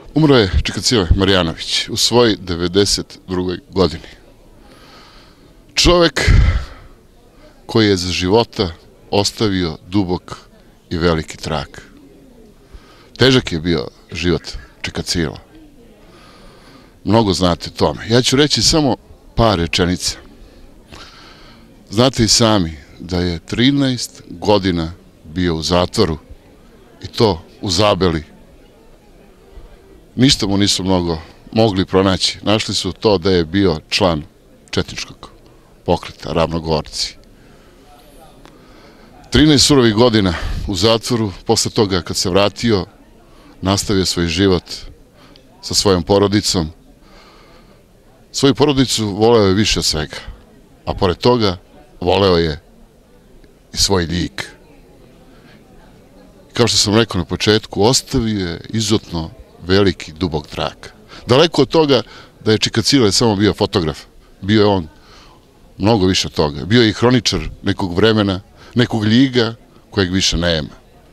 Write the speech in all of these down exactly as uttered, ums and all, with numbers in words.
Umro je Čikacile Marjanović u svojoj devedeset drugoj godini. Čovek koji je za života ostavio dubok i veliki trag. Težak je bio život Čikacila. Mnogo znate tome. Ja ću reći samo par rečenica. Znate i sami da je trinaest godina bio u zatvoru i to u Zabeli. Ništa mu nisu mnogo mogli pronaći. Našli su to da je bio član četničkog pokreta Ravnogorci. trinaest surovih godina u zatvoru, posle toga kad se vratio, nastavio svoj život sa svojom porodicom. Svoju porodicu voleo je više od svega, a pored toga voleo je i svoj lik. Kao što sam rekao na početku, ostavio je izuzetno veliki, dubok trag. Daleko od toga da je Čikacile samo bio fotograf, bio je on mnogo više od toga. Bio je i hroničar nekog vremena, nekog ljiga kojeg više nema.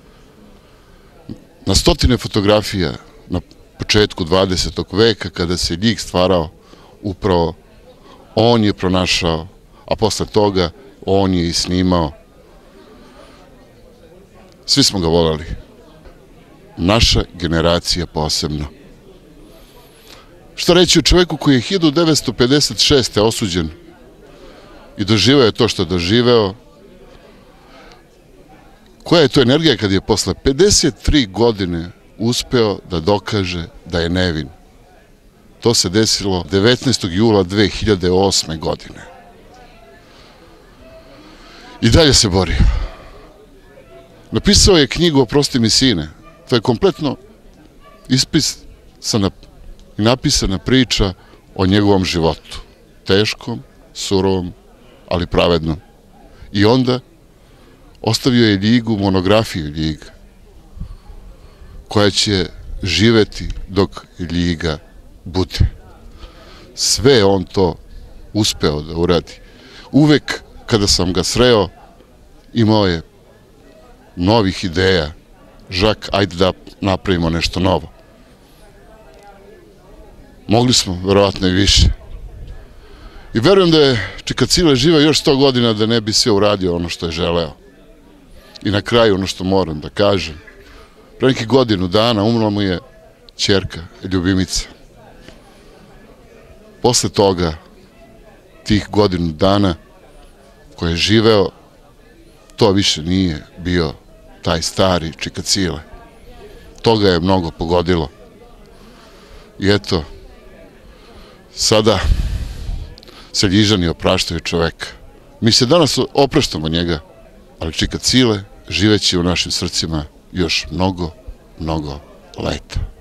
Na stotine fotografija na početku dvadesetog veka, kada se ljig stvarao, upravo on je pronašao, a posle toga on je i snimao. Svi smo ga voleli. Naša generacija posebno. Šta reći o čoveku koji je hiljadu devetsto pedeset šeste. osuđen i doživeo je to što je doživeo? Koja je to energija kad je posle pedeset tri godine uspeo da dokaže da je nevin? To se desilo devetnaestog jula dve hiljade osme. godine. I dalje se borio. Napisao je knjigu Oprosti mi sine. To je kompletno ispisana i napisana priča o njegovom životu. Teškom, surovom, ali pravednom. I onda ostavio je ljigu, monografiju ljiga, koja će živeti dok ljiga bude. Sve on to uspeo da uradi. Uvek kada sam ga sreo, imao je novih ideja. Žak, ajde da napravimo nešto novo. Mogli smo, verovatno i više. I verujem da je Čikacile živeo još sto godina da ne bi sve uradio ono što je želeo. I na kraju ono što moram da kažem. Pre nekih godinu dana umrla mu je ćerka, ljubimica. Posle toga, tih godinu dana koje je živeo, to više nije bio taj stari Čikacile. To ga je mnogo pogodilo. I eto, sada se Ljižani opraštaju čoveka. Mi se danas opraštamo njega, ali Čikacile živeće u našim srcima još mnogo, mnogo leta.